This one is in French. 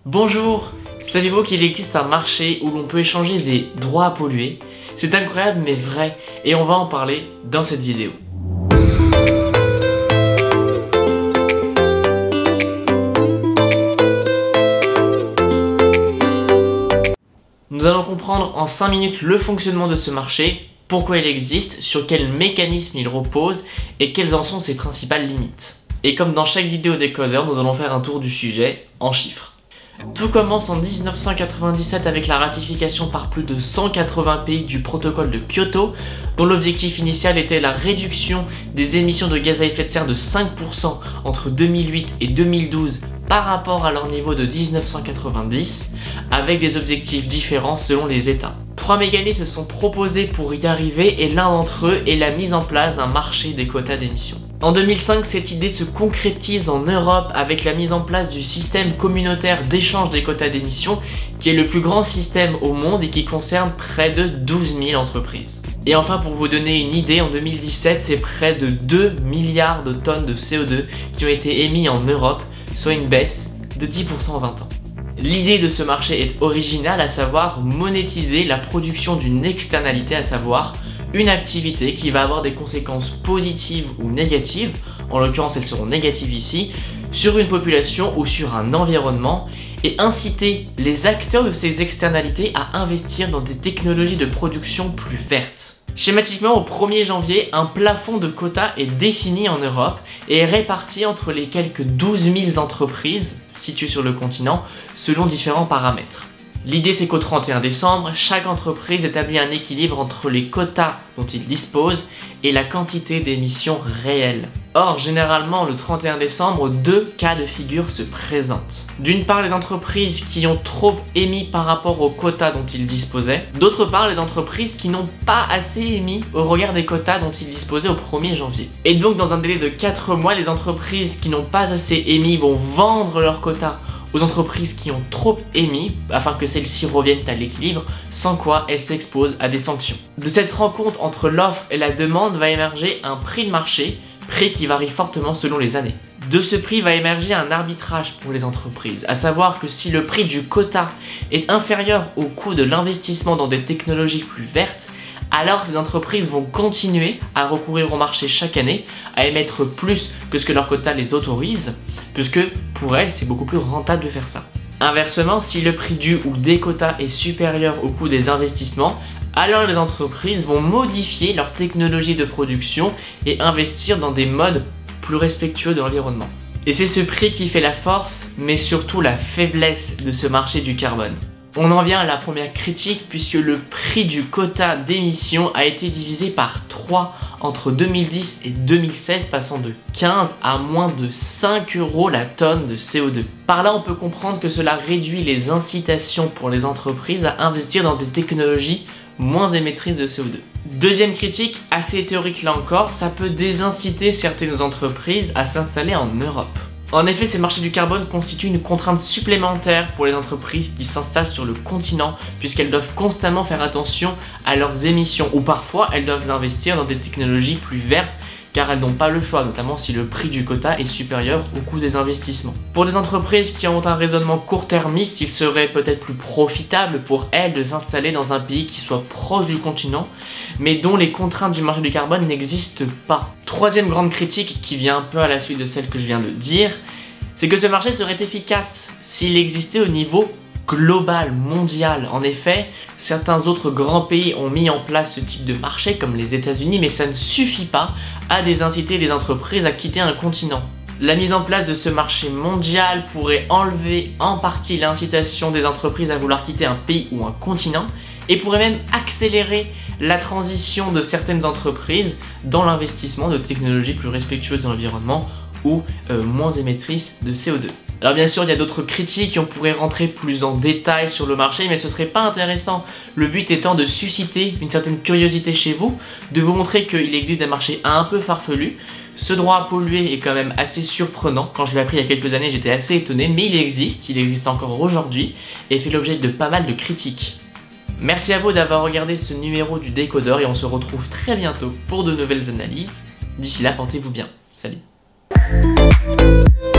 Bonjour, savez-vous qu'il existe un marché où l'on peut échanger des droits à polluer? C'est incroyable mais vrai, et on va en parler dans cette vidéo. Nous allons comprendre en 5 minutes le fonctionnement de ce marché, pourquoi il existe, sur quel mécanisme il repose et quelles en sont ses principales limites. Et comme dans chaque vidéo décodeur, nous allons faire un tour du sujet en chiffres. Tout commence en 1997 avec la ratification par plus de 180 pays du protocole de Kyoto, dont l'objectif initial était la réduction des émissions de gaz à effet de serre de 5% entre 2008 et 2012 par rapport à leur niveau de 1990, avec des objectifs différents selon les États. 3 mécanismes sont proposés pour y arriver et l'un d'entre eux est la mise en place d'un marché des quotas d'émissions. En 2005, cette idée se concrétise en Europe avec la mise en place du système communautaire d'échange des quotas d'émissions, qui est le plus grand système au monde et qui concerne près de 12 000 entreprises. Et enfin, pour vous donner une idée, en 2017, c'est près de 2 milliards de tonnes de CO2 qui ont été émis en Europe, soit une baisse de 10% en 20 ans. L'idée de ce marché est originale, à savoir monétiser la production d'une externalité, à savoir une activité qui va avoir des conséquences positives ou négatives, en l'occurrence elles seront négatives ici, sur une population ou sur un environnement, et inciter les acteurs de ces externalités à investir dans des technologies de production plus vertes. Schématiquement, au 1er janvier, un plafond de quotas est défini en Europe et est réparti entre les quelques 12 000 entreprises situées sur le continent selon différents paramètres. L'idée, c'est qu'au 31 décembre, chaque entreprise établit un équilibre entre les quotas dont il dispose et la quantité d'émissions réelles. Or, généralement, le 31 décembre, 2 cas de figure se présentent. D'une part, les entreprises qui ont trop émis par rapport aux quotas dont ils disposaient. D'autre part, les entreprises qui n'ont pas assez émis au regard des quotas dont ils disposaient au 1er janvier. Et donc, dans un délai de 4 mois, les entreprises qui n'ont pas assez émis vont vendre leurs quotas aux entreprises qui ont trop émis afin que celles-ci reviennent à l'équilibre, sans quoi elles s'exposent à des sanctions. De cette rencontre entre l'offre et la demande va émerger un prix de marché, prix qui varie fortement selon les années. De ce prix va émerger un arbitrage pour les entreprises, à savoir que si le prix du quota est inférieur au coût de l'investissement dans des technologies plus vertes, alors ces entreprises vont continuer à recourir au marché chaque année, à émettre plus que ce que leur quota les autorise, puisque pour elles, c'est beaucoup plus rentable de faire ça. Inversement, si le prix du ou des quotas est supérieur au coût des investissements, alors les entreprises vont modifier leur technologie de production et investir dans des modes plus respectueux de l'environnement. Et c'est ce prix qui fait la force, mais surtout la faiblesse de ce marché du carbone. On en vient à la première critique puisque le prix du quota d'émission a été divisé par 3 entre 2010 et 2016, passant de 15 à moins de 5 € la tonne de CO2. Par là, on peut comprendre que cela réduit les incitations pour les entreprises à investir dans des technologies moins émettrices de CO2. Deuxième critique, assez théorique là encore, ça peut désinciter certaines entreprises à s'installer en Europe. En effet, ce marché du carbone constitue une contrainte supplémentaire pour les entreprises qui s'installent sur le continent, puisqu'elles doivent constamment faire attention à leurs émissions, ou parfois elles doivent investir dans des technologies plus vertes, car elles n'ont pas le choix, notamment si le prix du quota est supérieur au coût des investissements. Pour des entreprises qui ont un raisonnement court-termiste, il serait peut-être plus profitable pour elles de s'installer dans un pays qui soit proche du continent, mais dont les contraintes du marché du carbone n'existent pas. Troisième grande critique, qui vient un peu à la suite de celle que je viens de dire, c'est que ce marché serait efficace s'il existait au niveau global, mondial. En effet, certains autres grands pays ont mis en place ce type de marché, comme les États-Unis, mais ça ne suffit pas à désinciter les entreprises à quitter un continent. La mise en place de ce marché mondial pourrait enlever en partie l'incitation des entreprises à vouloir quitter un pays ou un continent, et pourrait même accélérer la transition de certaines entreprises dans l'investissement de technologies plus respectueuses de l'environnement ou moins émettrices de CO2. Alors bien sûr, il y a d'autres critiques et on pourrait rentrer plus en détail sur le marché, mais ce serait pas intéressant. Le but étant de susciter une certaine curiosité chez vous, de vous montrer qu'il existe des marchés un peu farfelus. Ce droit à polluer est quand même assez surprenant. Quand je l'ai appris il y a quelques années, j'étais assez étonné, mais il existe encore aujourd'hui et fait l'objet de pas mal de critiques. Merci à vous d'avoir regardé ce numéro du décodeur et on se retrouve très bientôt pour de nouvelles analyses. D'ici là, portez-vous bien. Salut.